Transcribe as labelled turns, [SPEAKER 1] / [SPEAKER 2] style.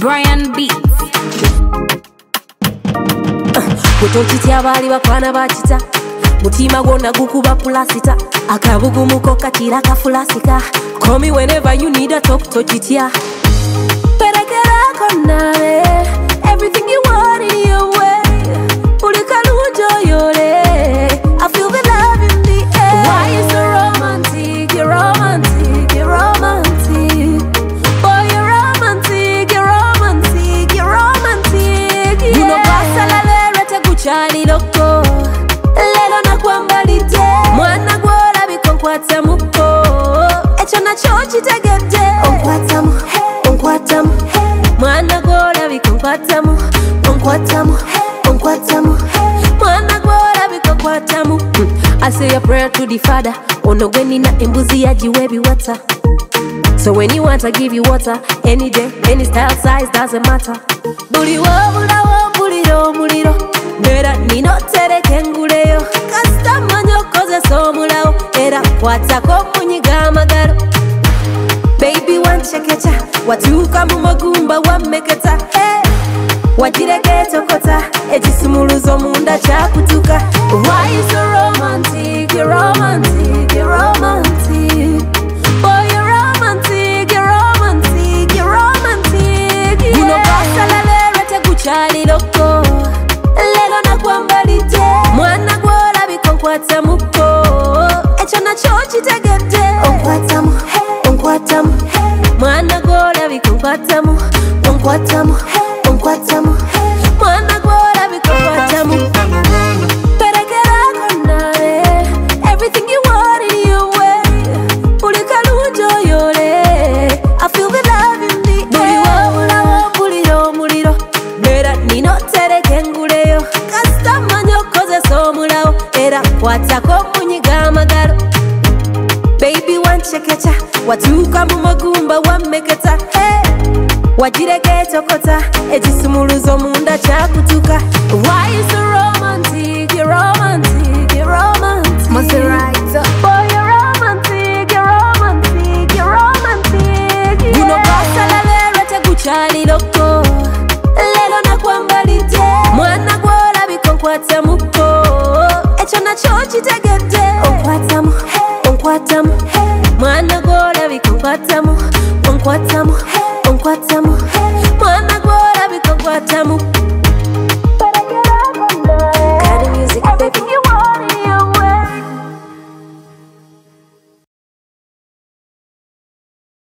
[SPEAKER 1] Brian Beats.
[SPEAKER 2] Mutochitya bali bakwana bachita mutima gwonna gukuba pulasita akabugumuko katira kafulasika. Call me whenever you need a talk tochitya perekera konale everything you want in your way ulikalunjo yole. I feel the love in the air. Why you so romantic? You're romantic, you're romantic. Boy, you're romantic, you're romantic, you're romantic. Yeah. Uno pasa la lera kuchali loko lelo na kwambalite mwana gwola bikonkwatamu echo nacho kitegedde onkwatamu onkwatamu mwana gwola bikonkwatamu onkwatamu onkwatamu mwana gwola bikonkwatamu. I say a prayer to the Father ono gweni na embuzi yajiwe biwata. So when you want I give you water any day, any style, size, doesn't matter. Buli wabula wambuliro muliro Bera nino tereke nguleyo kasita manyo koze somulao era kwatako munyiga amagalo. Baby wanchekecha watuuka mu magumba wameketa wajireke tokota ekisumuluzo munda kyakutuka. Why you so romantic? You're romantic, you're romantic. Boy, you're romantic, you're romantic, you're romantic. Yeah. Uno pasa la lera teguchali loko lelo na kwambalite mwana gwola bikonkwatamu echo nacho kitegedde onkwatamu onkwatamu mwana gwola bikonkwatamu onkwatamu onkwatamu mwana gwola bikonkwatamu. Perekera konale everything you want in your way ulikalunjo yole. I feel the love in the air. Buli wabula wambuliro muliro bera nino tereke nguleyo kasita manyo koze somulao era kwatako munyiga amagalo. Baby wanchekecha watuuka mu magumba wameketa wajireke tokota ekisumuluzo munda kyakutuka. Why you so romantic? You're romantic, you're romantic. Must be right. Boy, you're romantic, you're romantic, you're romantic. Yeah. Uno pasa la lera teguchali loko lelo na kwambalite mwana gwola bikonkwatamu echo nacho kitegedde onkwatamu onkwatamu